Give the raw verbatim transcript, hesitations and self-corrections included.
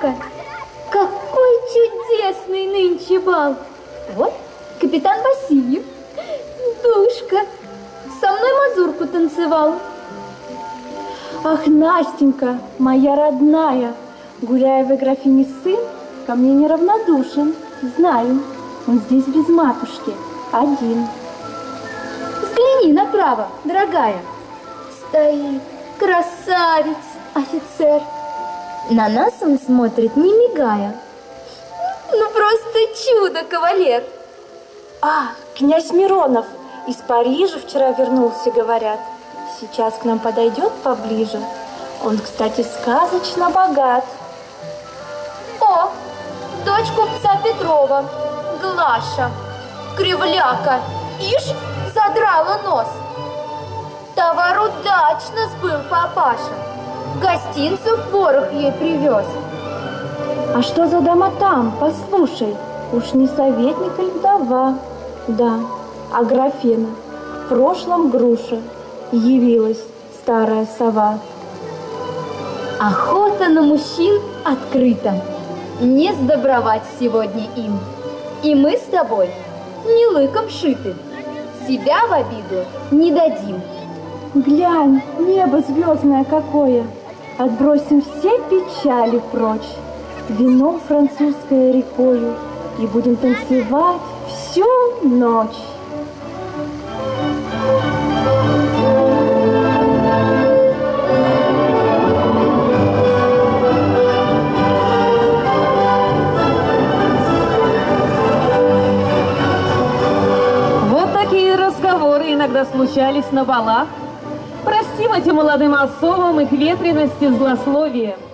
Настенька, какой чудесный нынче бал! Вот капитан Васильев, Душка, со мной мазурку танцевал. Ах, Настенька, моя родная, гуляя в графине сын, ко мне неравнодушен, знаю, он здесь без матушки, один. Взгляни направо, дорогая. Стоит красавец, офицер. На нас он смотрит, не мигая. Ну, просто чудо, кавалер. А, князь Миронов из Парижа вчера вернулся, говорят. Сейчас к нам подойдет поближе. Он, кстати, сказочно богат. О, дочь купца Петрова, Глаша, кривляка. Ишь, задрала нос. Товар удачно сбыл папаша. Гостинцев порох ей привез. А что за дама там? Послушай, уж не советник или вдова? Да, а графина. В прошлом груша явилась старая сова. Охота на мужчин открыта. Не сдобровать сегодня им. И мы с тобой не лыком шиты. Себя в обиду не дадим. Глянь, небо звездное какое. Отбросим все печали прочь. Вино французское рекою. И будем танцевать всю ночь. Иногда случались на балах. Простим этим молодым особам их ветреность и злословие.